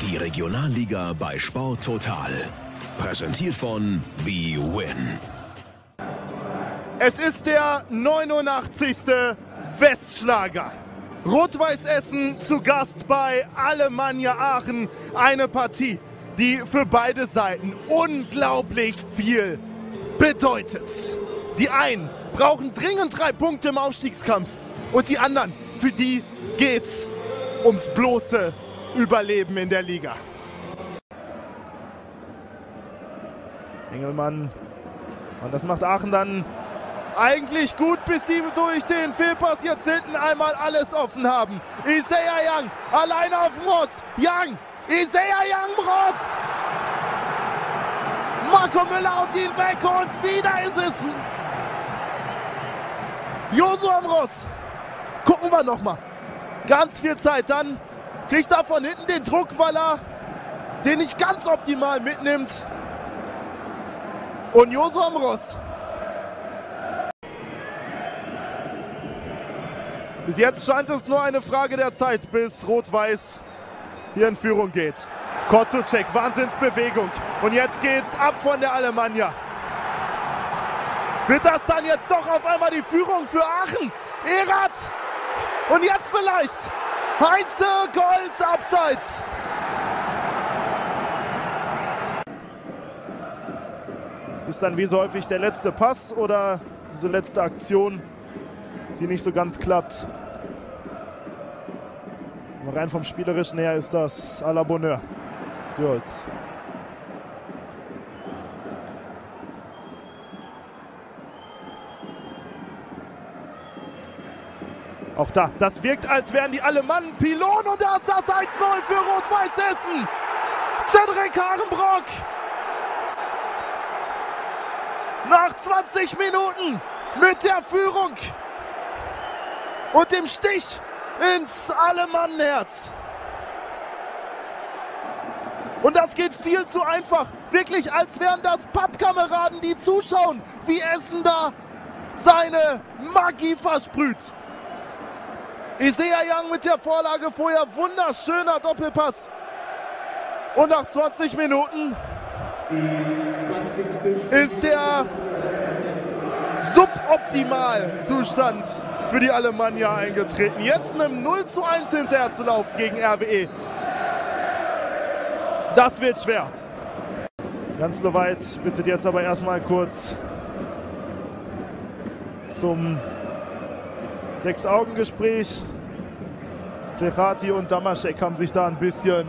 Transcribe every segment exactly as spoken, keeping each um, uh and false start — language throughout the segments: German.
Die Regionalliga bei Sport Total. Präsentiert von bwin. Es ist der neunundachtzigste Westschlager. Rot-Weiß Essen zu Gast bei Alemannia Aachen. Eine Partie, die für beide Seiten unglaublich viel bedeutet. Die einen brauchen dringend drei Punkte im Aufstiegskampf und die anderen, für die geht's ums bloße Überleben in der Liga. Engelmann, und das macht Aachen dann eigentlich gut, bis sie durch den Fehlpass jetzt hinten einmal alles offen haben. Isaiah Young alleine auf dem Ross. Young, Isaiah Young, Ross. Marco Müller haut ihn weg und wieder ist es Josua am Ross. Gucken wir nochmal. Ganz viel Zeit, dann kriegt er von hinten den Druck, weil er den nicht ganz optimal mitnimmt. Und Josua am Ross. Bis jetzt scheint es nur eine Frage der Zeit, bis Rot-Weiß hier in Führung geht. Korzucek, Wahnsinnsbewegung. Und jetzt geht's ab von der Alemannia. Wird das dann jetzt doch auf einmal die Führung für Aachen? Erath! Und jetzt vielleicht Heinze, Golz, abseits. Ist dann wie so häufig der letzte Pass oder diese letzte Aktion, die nicht so ganz klappt. Aber rein vom Spielerischen her ist das à la Bonheur. Dürls. Auch da, das wirkt, als wären die Alemannen Pylon und da ist das eins null für Rot-Weiß Essen. Cedric Harenbrock. Nach zwanzig Minuten mit der Führung und dem Stich ins Alemannenherz. Und das geht viel zu einfach. Wirklich, als wären das Pappkameraden, die zuschauen, wie Essen da seine Magie versprüht. Isaiah Young mit der Vorlage vorher, wunderschöner Doppelpass. Und nach zwanzig Minuten ist der Suboptimalzustand für die Alemannia eingetreten. Jetzt einem null zu eins hinterher zu laufen gegen R W E. Das wird schwer. Ganz so weit bittet jetzt aber erstmal kurz zum Sechs-Augen-Gespräch. Plechati und Damaschek haben sich da ein bisschen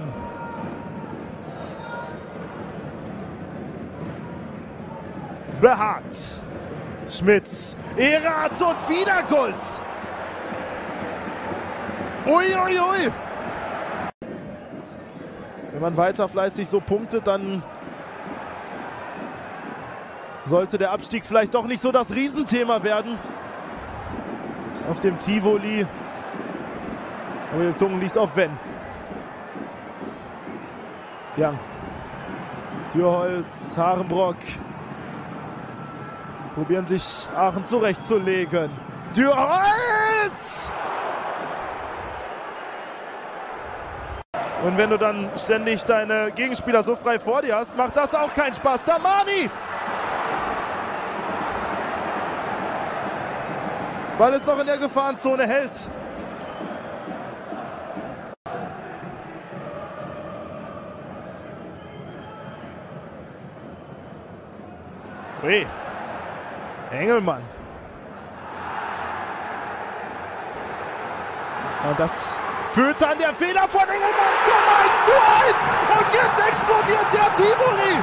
behagt. Schmitz, Erath und wieder Golz. Uiuiui. Ui, ui. Wenn man weiter fleißig so punktet, dann sollte der Abstieg vielleicht doch nicht so das Riesenthema werden. Auf dem Tivoli. Aber die Zunge liegt auf Wenn. Young. Dürholz, Harenbrock. Probieren sich Aachen zurechtzulegen. Dürholz! Und wenn du dann ständig deine Gegenspieler so frei vor dir hast, macht das auch keinen Spaß. Damani! Ball ist noch in der Gefahrenzone, hält. Ui. Engelmann. Und das führt dann der Fehler von Engelmann zum eins zu eins. Und jetzt explodiert der Tivoli.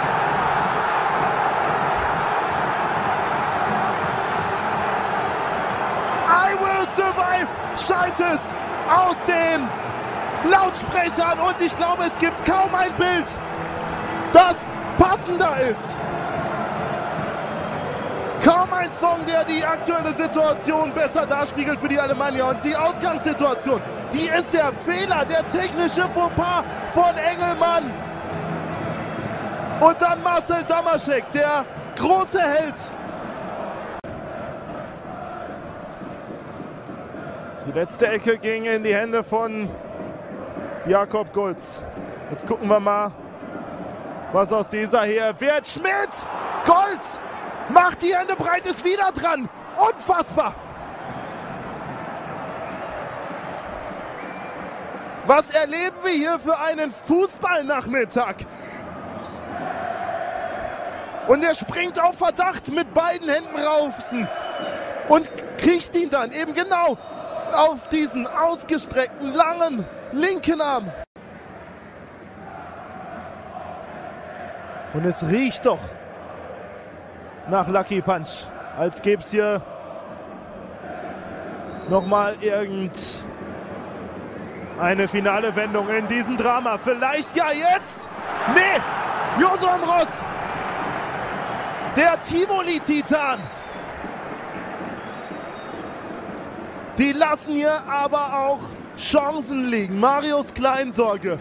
I will survive, scheint es aus den Lautsprechern. Und ich glaube, es gibt kaum ein Bild, das passender ist. Kaum ein Song, der die aktuelle Situation besser darspiegelt für die Alemannia. Und die Ausgangssituation, die ist der Fehler, der technische Fauxpas von Engelmann. Und dann Marcel Damaschek, der große Held. Die letzte Ecke ging in die Hände von Jakob Golz. Jetzt gucken wir mal, was aus dieser hier wird. Schmidt! Golz! Macht die Hände breit, ist wieder dran! Unfassbar! Was erleben wir hier für einen Fußballnachmittag? Und er springt auf Verdacht mit beiden Händen rauf und kriegt ihn dann eben genau auf diesen ausgestreckten, langen, linken Arm. Und es riecht doch nach Lucky Punch, als gäbe es hier nochmal irgendeine finale Wendung in diesem Drama. Vielleicht ja jetzt? Nee, Josu Amros, der Tivoli-Titan. Die lassen hier aber auch Chancen liegen. Marius Kleinsorge.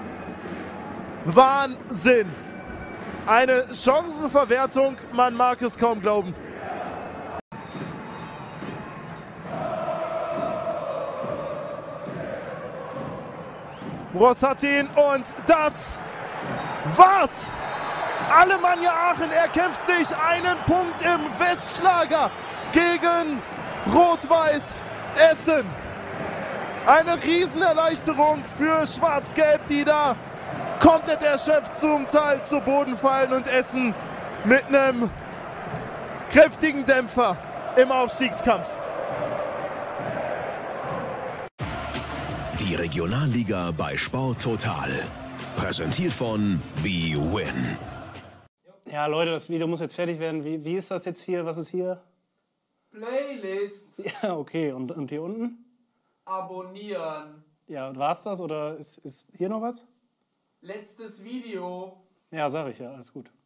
Wahnsinn. Eine Chancenverwertung, man mag es kaum glauben. Rossatin und das war's. Alemannia Aachen erkämpft sich einen Punkt im Westschlager gegen Rot-Weiß Essen. Eine Riesenerleichterung für Schwarz-Gelb, die da komplett erschöpft zum Teil zu Boden fallen und Essen mit einem kräftigen Dämpfer im Aufstiegskampf. Die Regionalliga bei Sport Total. Präsentiert von B-Win. Ja, Leute, das Video muss jetzt fertig werden. Wie, wie ist das jetzt hier? Was ist hier? Playlist. Ja, okay. Und, und hier unten? Abonnieren. Ja, war's das oder ist, ist hier noch was? Letztes Video. Ja, sag ich ja. Alles gut.